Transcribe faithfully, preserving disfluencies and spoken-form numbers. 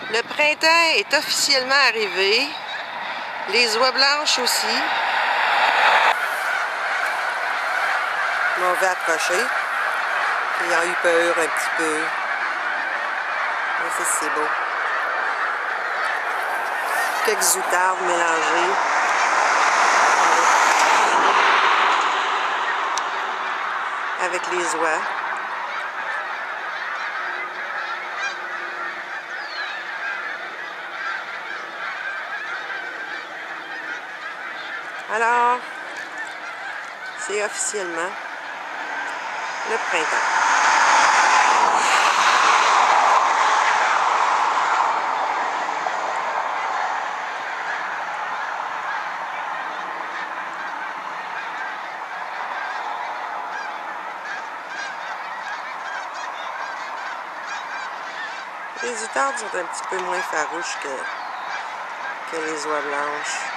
Le printemps est officiellement arrivé. Les oies blanches aussi. Ils m'ont fait approcher. Ils ont eu peur un petit peu. Mais ça, c'est beau. Quelques outardes mélangées. Avec les oies. Alors, c'est officiellement le printemps. Les outardes sont un petit peu moins farouches que, que les oies blanches.